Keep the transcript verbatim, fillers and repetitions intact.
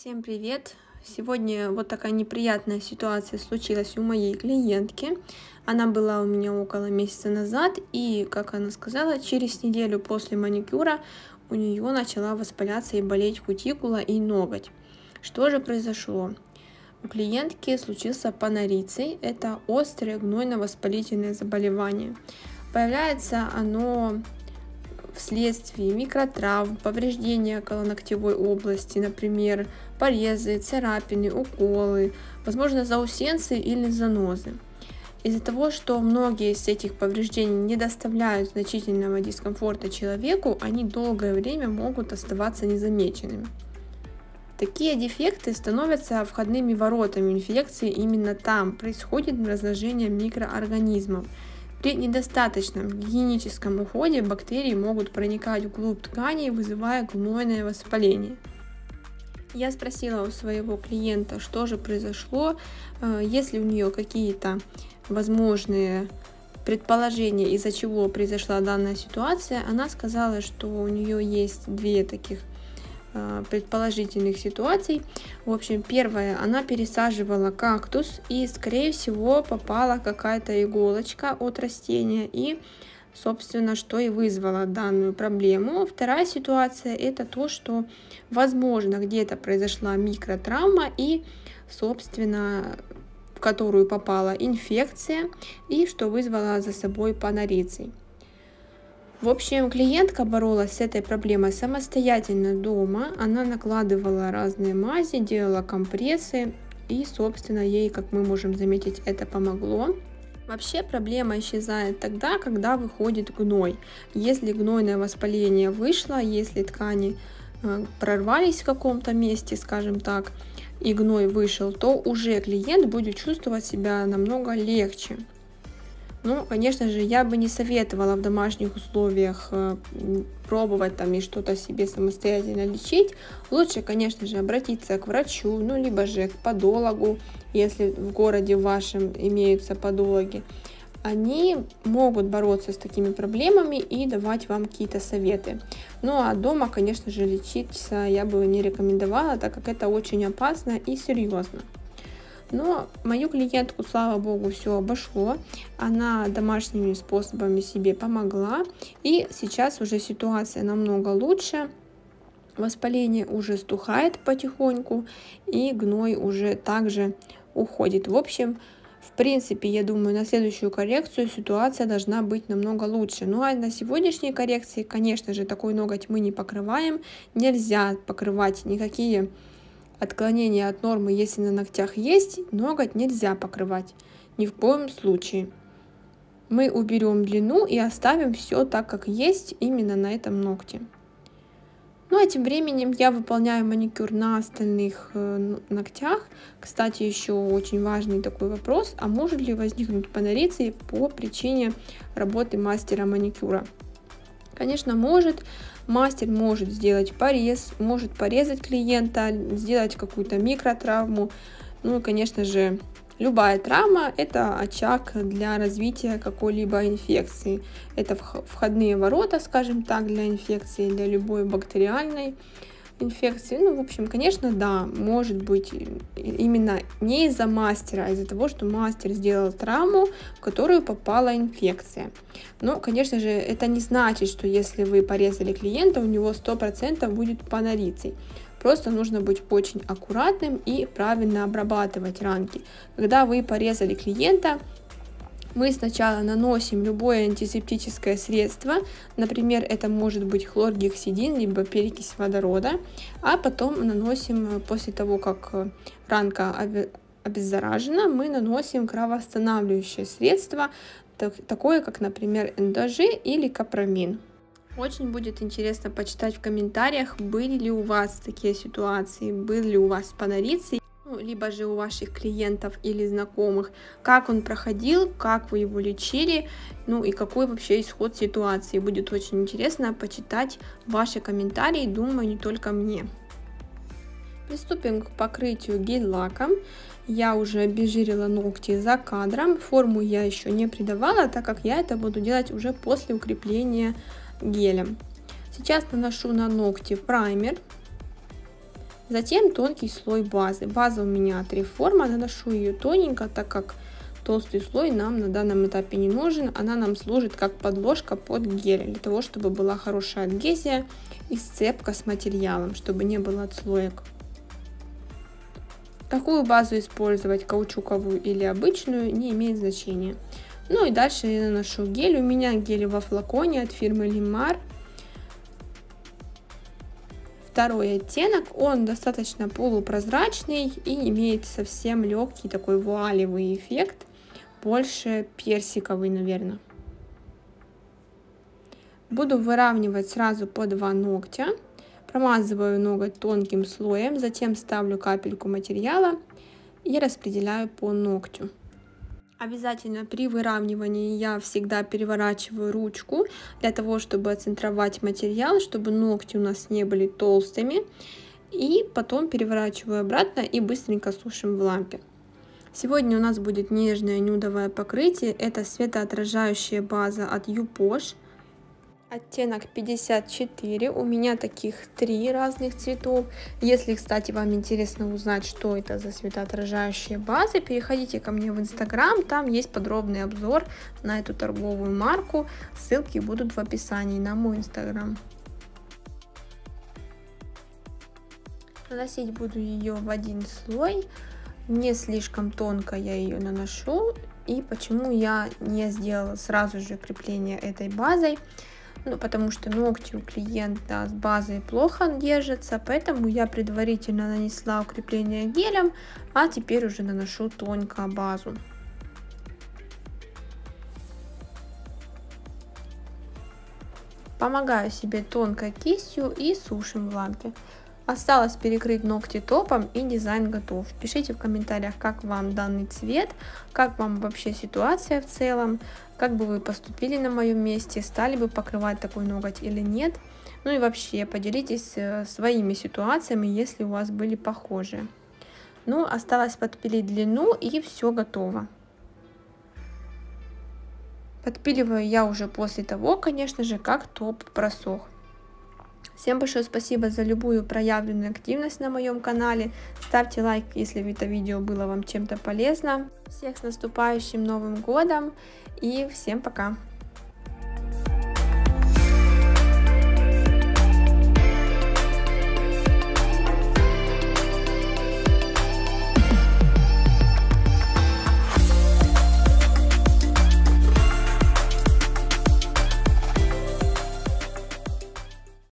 Всем привет! Сегодня вот такая неприятная ситуация случилась у моей клиентки. Она была у меня около месяца назад, и, как она сказала, через неделю после маникюра у нее начала воспаляться и болеть кутикула и ноготь. Что же произошло? У клиентки случился панорицей. Это острое гнойно-воспалительное заболевание. Появляется оно вследствие микротравм, повреждения околоногтевой области, например, порезы, царапины, уколы, возможно, заусенцы или занозы. Из-за того, что многие из этих повреждений не доставляют значительного дискомфорта человеку, они долгое время могут оставаться незамеченными. Такие дефекты становятся входными воротами инфекции, именно там происходит размножение микроорганизмов. При недостаточном гигиеническом уходе бактерии могут проникать вглубь тканей, вызывая гнойное воспаление. Я спросила у своего клиента, что же произошло, есть ли у нее какие-то возможные предположения, из-за чего произошла данная ситуация. Она сказала, что у нее есть две таких предположительных ситуаций. В общем, первая, она пересаживала кактус, и, скорее всего, попала какая-то иголочка от растения, и, собственно, что и вызвало данную проблему. Вторая ситуация, это то, что, возможно, где-то произошла микротравма, и, собственно, в которую попала инфекция, и что вызвало за собой панорицей. В общем, клиентка боролась с этой проблемой самостоятельно дома. Она накладывала разные мази, делала компрессы, и, собственно, ей, как мы можем заметить, это помогло. Вообще проблема исчезает тогда, когда выходит гной. Если гнойное воспаление вышло, если ткани прорвались в каком-то месте, скажем так, и гной вышел, то уже клиент будет чувствовать себя намного легче. Ну, конечно же, я бы не советовала в домашних условиях пробовать там и что-то себе самостоятельно лечить. Лучше, конечно же, обратиться к врачу, ну, либо же к подологу, если в городе вашем имеются подологи. Они могут бороться с такими проблемами и давать вам какие-то советы. Ну, а дома, конечно же, лечиться я бы не рекомендовала, так как это очень опасно и серьезно. Но мою клиентку, слава богу, все обошло. Она домашними способами себе помогла. И сейчас уже ситуация намного лучше. Воспаление уже стухает потихоньку. И гной уже также уходит. В общем, в принципе, я думаю, на следующую коррекцию ситуация должна быть намного лучше. Ну а на сегодняшней коррекции, конечно же, такой ноготь мы не покрываем. Нельзя покрывать никакие отклонения от нормы, если на ногтях есть, ноготь нельзя покрывать ни в коем случае. Мы уберем длину и оставим все так, как есть именно на этом ногте. Ну а тем временем я выполняю маникюр на остальных ногтях. Кстати, еще очень важный такой вопрос: а может ли возникнуть панорицей по причине работы мастера маникюра? Конечно, может. Мастер может сделать порез, может порезать клиента, сделать какую-то микротравму. Ну и, конечно же, любая травма – это очаг для развития какой-либо инфекции. Это входные ворота, скажем так, для инфекции, для любой бактериальной инфекции. Ну, в общем, конечно, да, может быть именно не из-за мастера, а из-за того, что мастер сделал травму, в которую попала инфекция. Но, конечно же, это не значит, что если вы порезали клиента, у него сто процентов будет панорицей. Просто нужно быть очень аккуратным и правильно обрабатывать ранки. Когда вы порезали клиента, мы сначала наносим любое антисептическое средство, например, это может быть хлоргексидин, либо перекись водорода, а потом наносим, после того, как ранка обеззаражена, мы наносим кровоостанавливающее средство, такое как, например, эндожи или капрамин. Очень будет интересно почитать в комментариях, были ли у вас такие ситуации, был ли у вас панорицей, либо же у ваших клиентов или знакомых, как он проходил, как вы его лечили, ну и какой вообще исход ситуации. Будет очень интересно почитать ваши комментарии, думаю, не только мне. Приступим к покрытию гель-лаком. Я уже обезжирила ногти за кадром, форму я еще не придавала, так как я это буду делать уже после укрепления гелем. Сейчас наношу на ногти праймер. Затем тонкий слой базы. База у меня три формы, наношу ее тоненько, так как толстый слой нам на данном этапе не нужен. Она нам служит как подложка под гель, для того, чтобы была хорошая адгезия и сцепка с материалом, чтобы не было отслоек. Какую базу использовать, каучуковую или обычную, не имеет значения. Ну и дальше я наношу гель. У меня гель во флаконе от фирмы Limar. Второй оттенок, он достаточно полупрозрачный и имеет совсем легкий такой вуалевый эффект, больше персиковый, наверное. Буду выравнивать сразу по два ногтя, промазываю ноготь тонким слоем, затем ставлю капельку материала и распределяю по ногтю. Обязательно при выравнивании я всегда переворачиваю ручку, для того, чтобы оцентровать материал, чтобы ногти у нас не были толстыми. И потом переворачиваю обратно и быстренько сушим в лампе. Сегодня у нас будет нежное нюдовое покрытие. Это светоотражающая база от Юпош. Оттенок пятьдесят четыре, у меня таких три разных цветов. Если, кстати, вам интересно узнать, что это за светоотражающие базы, переходите ко мне в инстаграм, там есть подробный обзор на эту торговую марку. Ссылки будут в описании на мой инстаграм. Наносить буду ее в один слой, не слишком тонко я ее наношу. И почему я не сделала сразу же крепление этой базой? Ну, потому что ногти у клиента с базой плохо держатся, поэтому я предварительно нанесла укрепление гелем, а теперь уже наношу тонко базу. Помогаю себе тонкой кистью и сушим в лампе. Осталось перекрыть ногти топом, и дизайн готов. Пишите в комментариях, как вам данный цвет, как вам вообще ситуация в целом, как бы вы поступили на моем месте, стали бы покрывать такой ноготь или нет. Ну и вообще поделитесь своими ситуациями, если у вас были похожие. Ну, осталось подпилить длину, и все готово. Подпиливаю я уже после того, конечно же, как топ просох. Всем большое спасибо за любую проявленную активность на моем канале. Ставьте лайк, если это видео было вам чем-то полезно. Всех с наступающим Новым годом и всем пока!